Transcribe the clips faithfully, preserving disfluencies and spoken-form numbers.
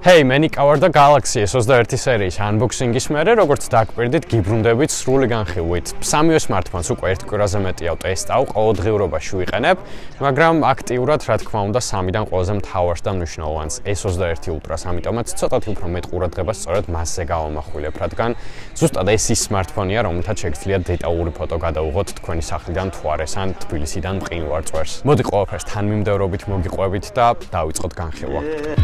Hey, მე ნიკავარ და Galaxy S ოცდაერთი სერიის unboxing-ის მერე, როგორც დაგკვირდით, გიბრუნდებით სრული განხილვით. სამივე smartphones უკვე ერთ კვირაზე მეტია ვტესტავ, ყოველდღიურობაში ვიყენებ, მაგრამ აქტიურად, რა თქმა უნდა, სამიდან ყველაზე მთავარს და მნიშვნელოვანს S ოცდაერთი Ultra-ს, ამიტომაც ცოტათი უფრო მეტ ყურადღებას სწორედ მასზე გავამახვილებ, რადგან ზუსტად ეს ის smartphone-ია, რომელთაც შეგიძლიათ დეტალური ფოტო გადაუღოთ თქვენი სახლიდან თვარეს ან თბილისიდან მყინვარწვერს. მოდი ყველაფერს თანმიმდევრობით მოგიყვებით და დავიწყოთ განხილვა.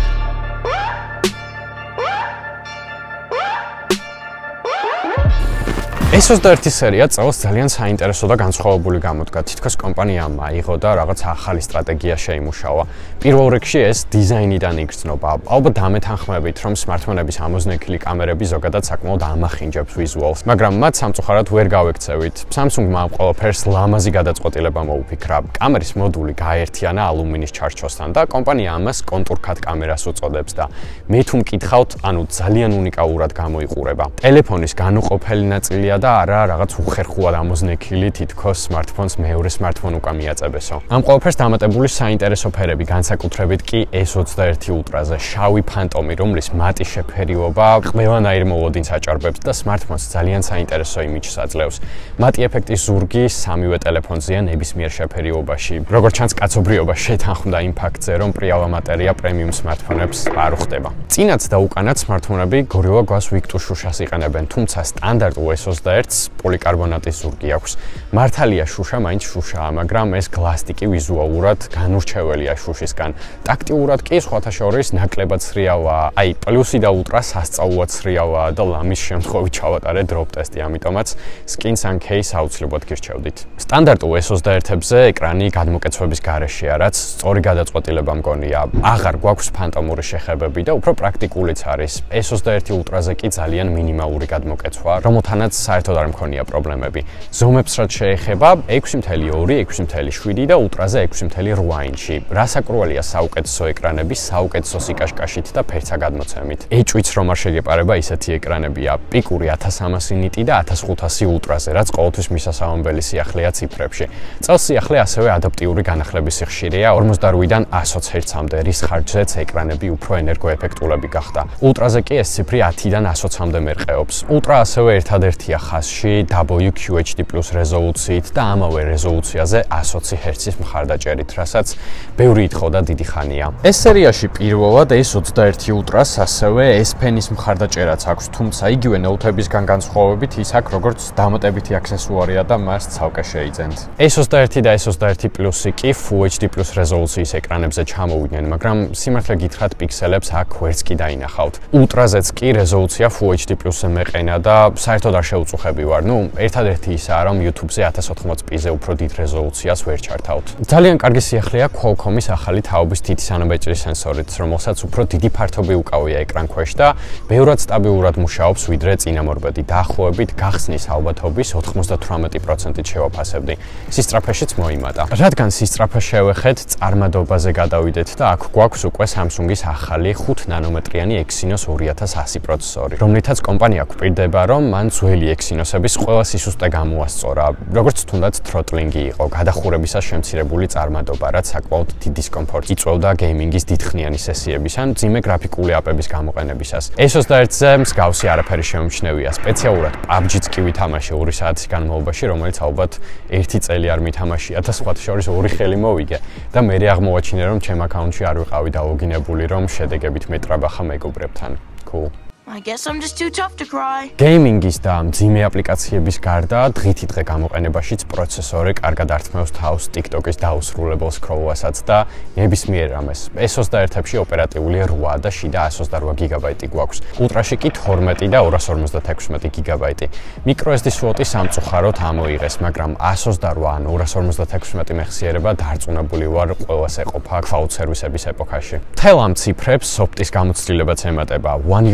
S ოცდაერთი სერია წელს ძალიან საინტერესო და განსხვავებული გამოდგა. თითქოს კომპანიამ აიღო და რაღაც ახალი სტრატეგია შეიმუშავა. პირველ რიგში ეს დიზაინიდან იგრძნობა. ალბათ დამეთანხმებით, რომ smartphone-ების ამოზნექილი კამერები ზოგადად საკმაოდ ამახინჯებს ვიზუალს, მაგრამ მათ სამწუხაროდ ვერ გავექცევით. Samsung-მა ამ ყველაფერს ლამაზი გადაწყვეტილება მოუფიქრა. კამერის მოდული გააერთიანა ალუმინის ჩარჩოსთან და კომპანია ამას კონტურ-ქად კამერას უწოდებს და მე თუ მკითხავთ, ანუ ძალიან უნიკალურად გამოიყურება. ტელეფონის განუყოფელი ნაწილია და არა რაღაც უხერხულად ამოზნექილი თითქოს smartphones მეორე smartphone უკან მიაწებესო. ამ ყველაფერს დამატებული საინტერესო ფერები, განსაკუთრებით კი S ოცდაერთი Ultra-ზე, შავი ფანტომი, რომლის მატი შეფერილობა ყველანაირ მოლოდინს აჭარბებს და smartphones ძალიან საინტერესო იმიჯს აძლევს. მატი ეფექტის ზურგი სამივე ტელეფონზეა ნებისმიერ შეფერილობაში. როგორც ჩანს, კაცობრიობა შეთანხმდა იმ ფაქტზე, რომ პრიალა მატერია პრემიუმ smartphone-ებს არ უხდება. წინაც და უკანაც smartphone-ები Gorilla Glass Victus შუშას იყენებენ, თუმცა სტანდარტულ S ოცდაერთს პოლიკარბონატის ზურგი აქვს. მართალია შუშა მაინც შუშაა, მაგრამ ეს გლასტიკი ვიზუალურად განურჩეველია შუშისგან. ტაქტიურად კი სხვათა შორის ნაკლებად სრიალაა. აი, პლუსი და ულტრა სასწაულად სრიალაა და ლამის შემთხვევით ჩავატარე დროპ ტესტი, ამიტომაც skins and case აუცილებლად გირჩევდით. სტანდარტულ S ოცდაერთებზე ეკრანი გადმოკეცვების გარეშეა, რაც სწორი გადაწყვეტილება მგონია. აღარ გვაქვს ფანტომური შეხებები და უფრო პრაქტიკულიც არის. S ოცდაერთი Ultra-ზე კი ძალიან მინიმალური გადმოკეცვა, რომელთანაც საერთოდ არ მქონია პრობლემები. ზომებს რაც შეეხება, ექვსი ათეული ორი, ექვსი ათეული შვიდი და Ultra-ზე ექვსი ათეული რვა ინჩი. რასაკურველია საუკეთესო ეკრანები, საუკეთესო სიკაშკაშით და ფერცა გადმოცემით. ეჭვიც რომ არ შეგეპარება ისეთი ეკრანებია. პიკური ათას სამასი ნიტი და ათას ხუთასი Ultra-ზე, რაც ყოველთვის მისასალმებელი სიახლეა ციფრებში. წელს სიახლე ასევე ადაპტიური განახლების სიხშირეა ორმოცდაორი-დან ასი ჰერცამდე, რის ხარჯზეც ეკრანები უფრო ენერგოეფექტულები გახდა. Ultra-ზე კი ეს ციფრი ათიდან ასოცამდე მერყეობს. Ultra ასევე ერთადერთია ხაზში W Q H D plus რეზოლუციით და ამავე რეზოლუციაზე ასი ოცი ჰერცის მხარდაჭერით, რასაც ბევრი ითხოვდა დიდი ხანია. ეს სერიაში პირველად S ოცდაერთი Ultra-ს ასევე S Pen-ის მხარდაჭერაც აქვს, თუმცა იგივე Note-ებისგან განსხვავებით ის აქ როგორც დამატებითი აქსესუარია და მას ცალკე შეიძენთ. S ოცდაერთი და S ოცდაერთი Plus-ი კი Full H D plus რეზოლუციის ეკრანებზე ჩამოვიდნენ, მაგრამ სიმართლე გითხრათ პიქსელებს აქ ვერც კი დაინახავთ. Ultra-ზეც კი რეზოლუცია Full H D plus-ზე მეყენა და საერთოდ არ შეუწუხები ვარ. ნუ ერთადერთი ისაა, რომ YouTube-ზე ათას ოთხმოცდაოთხ პი-ზე უფრო დიდ რეზოლუციას ვერ ჩართავთ. ძალიან კარგი სიახლეა Qualcomm-ის ახალი თაობის თითის ანაბეჭდის სენსორით, რომელსაც უფრო დიდი ფართობი უკავია ეკრანქვეშ და ბევრად სტაბილურად მუშაობს, ვიდრე წინამორბედი. დაახლოებით გახსნის ალბათობის ოცდათვრამეტი პროცენტით შევაფასებდი. სისწრაფეშიც მოიმატა. რადგან სისწრაფე შევეხეთ, წარმადობაზე გადავიდეთ და აქ გვაქვს უკვე Samsung-ის ახალი ხუთ ნანომეტრიანი Exynos ორი ათას ასი პროცესორი, რომლითაც კომპანია გვპირდება, რომ მან ძველი Exynos-ების ყველა სისუსტე გამოასწორა, როგორც თუნდაც throttling-ი იყო, გადახურებისას შემცირებული წარმადობა, რაც საკმაოდ დიდ დისკომფორტს იწვევდა გეიმინგის დიდხნიანი სესიების ან ძიმე გრაფიკული აპების გამოყენებისას. S ოცდაერთზე მსგავსი არაფერი შეუმჩნევია, სპეციალურად P U B G-ც კი ვითამაშე ორი საათის განმავლობაში, რომელიც ალბათ ერთი წელი არ მითამაშია და სხვათა შორის ორი ხელი მოვიგე და მე აღმოვაჩინე, რომ ჩემ აკაუნტში არ ვიყავი დალოგინებული, რომ შედეგებით მეტრაბახა მეგობრებთან. Cool. I guess I'm just too tough to cry. Gaming-ის და მძიმე აპლიკაციების გარდა დღითი დღე გამოყენებაშიც პროცესორი კარგად ართმევს თავს TikTok-ის დაუსრულებელ სკროლვასაც და ნებისმიერ რამეს. S ოცდაერთებში ოპერატიული რვა და შიდა ასი ოცდარვა გიგაბაიტი გვაქვს. Ultra-ში კი თორმეტი და ორას ორმოცდათექვსმეტი გიგაბაიტი. microSD slot-ი სამწუხაროდ ამოიღეს, მაგრამ ასი ოცდარვა ან ორას ორმოცდათექვსმეტი მეხსიერება დარწმუნებული ვარ ყველას ეყოფა cloud სერვისების ეპოქაში. მთელ ამ ციფრებს Soft-ის გამოცდილებაც ემატება. One U I სამი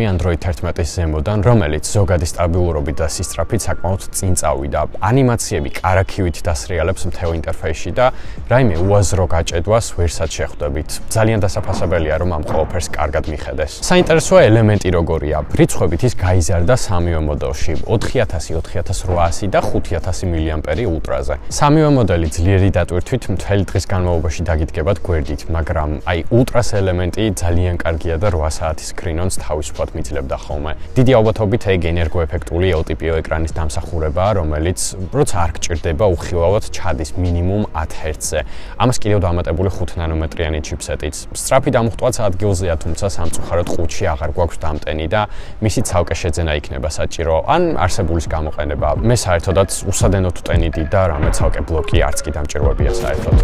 სისტემი Android თერთმეტის ზემოდან, რომელიც ზოგადი სტაბილურობით და სისწრაფით საკმაოდ წინ წავიდა. ანიმაციები კარაქივით დასრიალებს მთელ ინტერფეისში და რაიმე უაზრო გაჭედვას ვერსად შეხვდებით. ძალიან დასაფასებელია, რომ ამ ყველაფერს კარგად მიხედეს. საინტერესოა ელემენტი როგორია. რიცხვებით ის გაიზარდა სამივე მოდელში: ოთხი ათასი, ოთხი ათას რვაასი და ხუთი ათასი მილიამპერი ულტრაზე. სამივე მოდელი ძლიერი დატვირთვით მთელი დღის განმავლობაში დაგიდგებათ გვერდით, მაგრამ აი ულტრას ელემენტი ძალიან კარგია და რვა საათის სკრინონს თავისუფლად მიძლებდა ხოლმე. დიდი ალბათობით ეგ ენერგოეფექტული ელ ტი პი ო ეკრანის დამსახურებაა, რომელიც როცა არ გჭირდება უხილავად ჩადის მინიმუმ ათ ჰერცზე. ამას კიდევ დამატებული ხუთ ნანომეტრიანი ჩიპსეტიც. სწრაფი დამხვტვაც ადგილზეა, თუმცა სამწუხაროდ ყუთში აღარ გვაქვს დამტენი და მისი ცალკე შეძენა იქნება საჭირო, ან არსებულის გამოყენება. მე საერთოდაც უსადენოდ ვტენიდი და რამე ცალკე ბლოკი არც კი დამჭირვებია საერთოდ.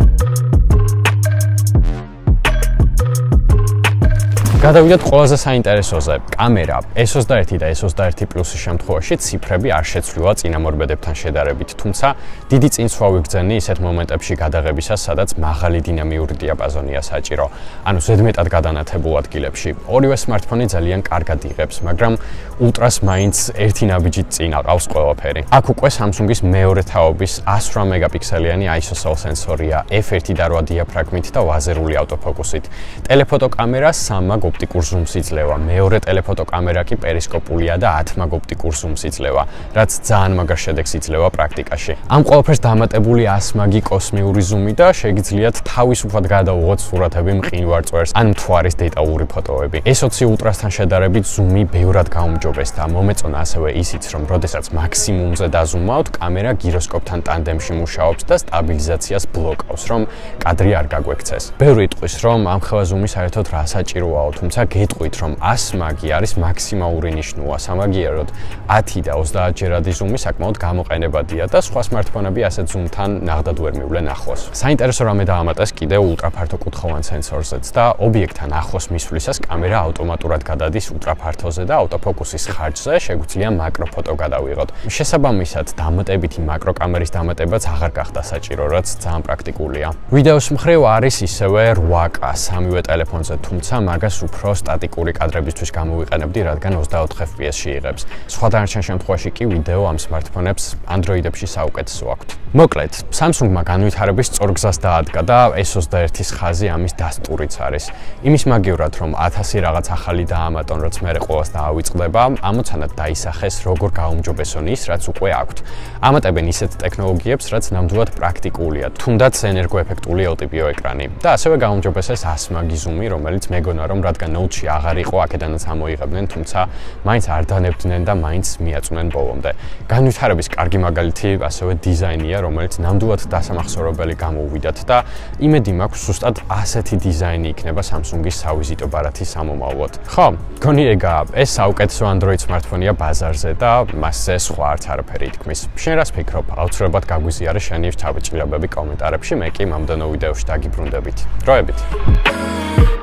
გადავიდეთ ყველაზე საინტერესოზე. კამერა ეს ოცდაერთი და ეს ოცდაერთი პლუსის შემთხვევაში ციფრები არ შეცვლილა წინამორბედებთან შედარებით, თუმცა დიდი წინსვლა ვიგრძენი ისეთ მომენტებში გადაღებისას, სადაც მაღალი დინამიური დიაპაზონია საჭირო, ანუ ზედმეტად გადანათებულ ადგილებში. ორივე სმარტფონი ძალიან კარგად იღებს, მაგრამ ულტრას მაინც ერთი ნაბიჯით წინ აყავს ყველაფერი. აქ უკვე Samsung-ის მეორე თაობის ას რვა მეგაპიქსელიანი აისოსელ სენსორია, ეფ ერთი და რვა დიაფრაგმით და ლაზერული ავტოფოკუსით. ტელეფოტო კამერა სამ მაგ ოპტიკურ ზუმს იძლევა, მეორე ტელეფოტო კამერა კი პერისკოპულია და ათ მაგ ოპტიკურ ზუმს იძლევა, რაც ძალიან მაგარ შედეგს იძლევა პრაქტიკაში. ამ ყველაფერს დამატებული ას მაგი კოსმიური ზუმი და შეგიძლიათ თავისუფლად გადაუღოთ სურათები მყინვარ წვერს ან მთვარის დეტალური ფოტოები. ეს ოცი ულტრასთან შედარებით ზუმი ბევრად გაუმჯობეს და მომეწონა ასევე ისიც, რომ როდესაც მაქსიმუმზე დაზუმავთ, კამერა გიროსკოპთან ტანდემში მუშაობს და სტაბილიზაციას ბლოკავს, რომ კადრი არ გაგვექცეს. ბევრი იტყვის, რომ ამ ხელა ზუმი საერთოდ რა საჭიროა, თუმცა გეტყვით, რომ ას მაგი არის მაქსიმალური ნიშნულა. სამაგიეროდ ათი და ოცდაათჯერადი ზუმი საკმაოდ გამოყენებადია და სხვა სმარტფონები ასეთ ზუმთან ნახდად ვერ მივლენ ახლოს. საინტერესო რამე დაამატეს კიდევ ულტრაფართოკუთხოვან სენსორზეც და ობიექტთან ახლოს მისვლისას კამერა ავტომატურად გადადის ულტრაფართოზე და ავტოფოკუსის ხარჯზე შეგვიძლია მაკროფოტო გადავიღოთ. შესაბამისად, დამატებითი მაკროკამერის დამატებაც აღარ გახდა საჭირო, რაც ძალიან პრაქტიკულია. ვიდეოს მხრივ არის ისევე რვა კა სამივე ტელეფონზე, თუმცა მაგას უფრო სტატიკური კადრებისთვის გამოვიყენებდი, რადგან ოცდაოთხ ეფ პი ეს-ში იღებს. სხვა დანარჩენ შემთხვევაში კი ვიდეო ამ სმარტფონებს Android-ებში საუკეთესო აქვთ. მოკლედ, Samsung-მა განვითარების სწორგზას დაადგა და ეს ოცდაერთის ხაზი ამის დასტურიც არის. იმის მაგივრად, რომ ათასი რაღაც ახალი დაამატონ, რაც მერე ყველას დაავიწყდება, ამოცანად დაისახეს, როგორ გაუმჯობესონ ის, რაც უკვე აქვთ. ამატებენ ისეთ ტექნოლოგიებს, რაც ნამდვილად პრაქტიკულია, თუნდაც ენერგოეფექტული ელ ტი პი ო ეკრანი და ასევე გაუმჯობესეს ას მაგი ზუმი, რომელიც მეგონა რომ რადგან ნოუთში აღარ იყო, აქედანაც ამოიღებდნენ, თუმცა მაინც არ დანებდნენ და მაინც მიაწვნენ ბოლომდე. განვითარების კარგი მაგალითი ასევე დიზაინია, რომელიც ნამდვილად დასამახსოვრებელი გამოვიდათ და იმედი მაქვს, ზუსტად ასეთი დიზაინი იქნება Samsung-ის სავიზიტო ბარათი სამომავლოდ. ხო, გონი ეგაა, ეს საუკეთესო Android სმარტფონია ბაზარზე და მასზე სხვა არც არაფერი ითქმის. შენ რას ფიქრობ? აუცილებლად გაგვიზიარე შენი თავჭილებები კომენტარებში, მე კი მომდევნო ვიდეოში დაგიბრუნდებით. დროებით.